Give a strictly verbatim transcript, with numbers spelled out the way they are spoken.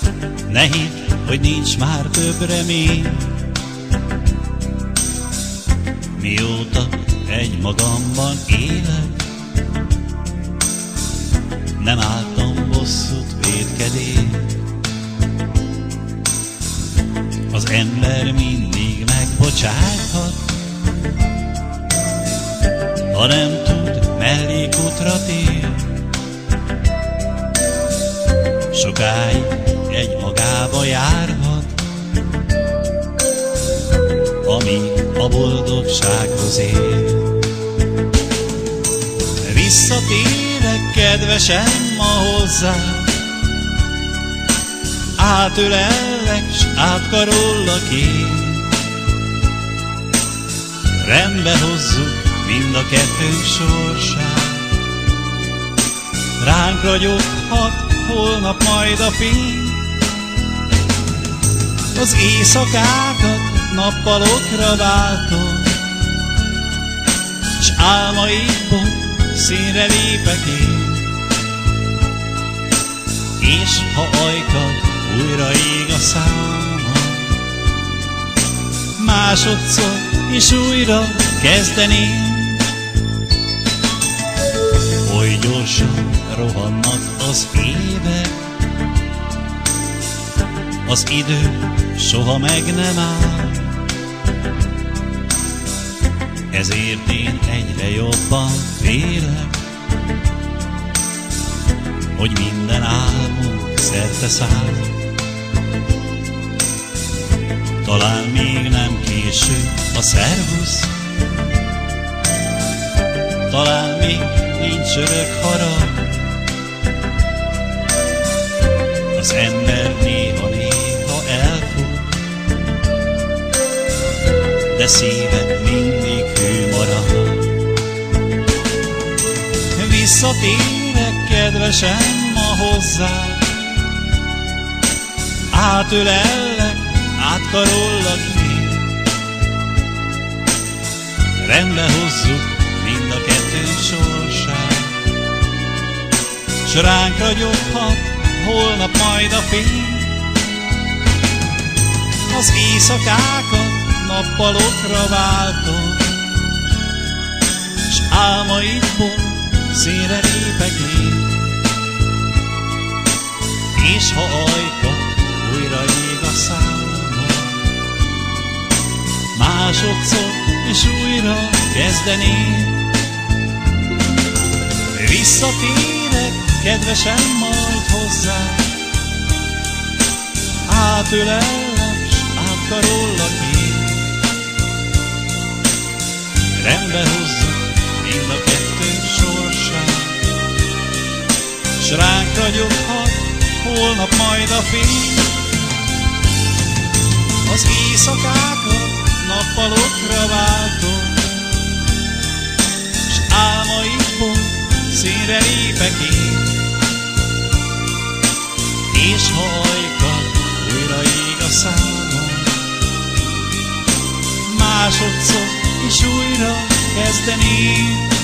Ne hidd, hogy nincs már több remény. Mióta egy magamban élek, nem álltam bosszút vétkedél. Az ember mindig megbocsáthat, ha nem tud, mellékútra tér. Sokáig egy magába járhat, amíg a boldogsághoz ér. Visszatérek kedvesem ma hozzád, átölellek, s átkarollak én. Rendbe hozzuk mind a kettőnk sorsát, ránk ragyoghat holnap majd a fény. Az éjszakákat nappalokra váltom, s álmaidból színre lépek én. És ha ajkad újra ég a számon, másodszor és újra kezdeném. Oly gyorsan rohannak az évek, az idő soha meg nem áll. Ezért én egyre jobban félek, hogy minden álmunk szerteszáll. Talán még nem késő a szervusz, talán még nincs örök harag. Az ember néha-néha elfut, de szíve mindig hű marad. Visszatérek kedvesem ma hozzád, átölellek, átkarollak én. Rendbe hozzuk mind a kettőnk sorsát, s ránk ragyoghat holnap majd a fény. Az éjszakákat nappalokra váltom, s álmaidból színre lépek én. És ha ajkad újra ég a számon, másodszor és újra kezdeném. Visszatérek kedvesem majd hozzád, átölellek, s átkarollak én. Rendbe hozzuk mind a kettőnk sorsát, s ránk ragyoghat holnap majd a fény. Az éjszakákat nappalokra váltom, s álmaidból színre lépek én. És ha ajkad újra ég a számon, másodszor és újra kezdeném.